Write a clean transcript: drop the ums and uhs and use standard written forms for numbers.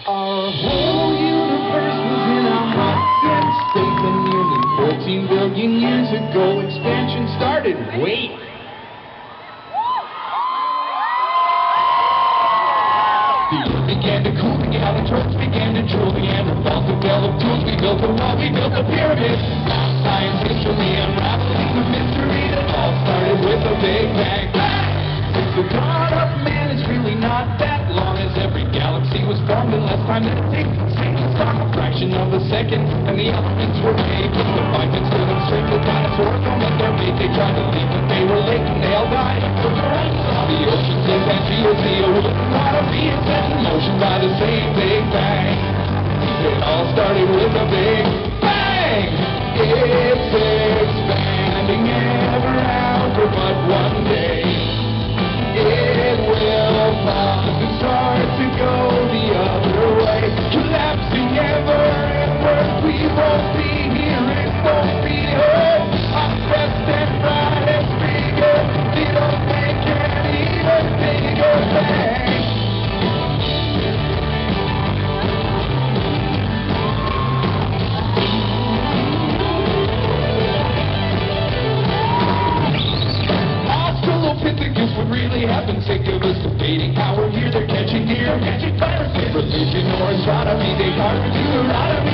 Our whole universe was in a hot, dense state when nearly 14 billion years ago expansion started. Wait. The earth began to cool, the galaxies began to drool, the Neanderthals developed tools, we built the wall, we built the pyramids. Now science history unraveling the mystery that all started with a Big Bang. Since the dawn of man is really not that long, as every galaxy was formed in less time than it takes to sing a song. A fraction of a second, and the elements were made. With the five that stood up straight, the dinosaurs don't let their mate. They tried to leave, but they were late and they all died. So the oceans in that geoseo with water being set in motion by the same Big Bang. It all started with a Big Bang. It's expanding ever out for but one day. It will pause and start to go the other way. Collapsing ever inward, we won't be here, it won't be heard. Our best and brightest figure, it'll make an even bigger bang. What really happened? Sick of us debating how we're here, they're catching deer, catching viruses, religion or astronomy, they carve into the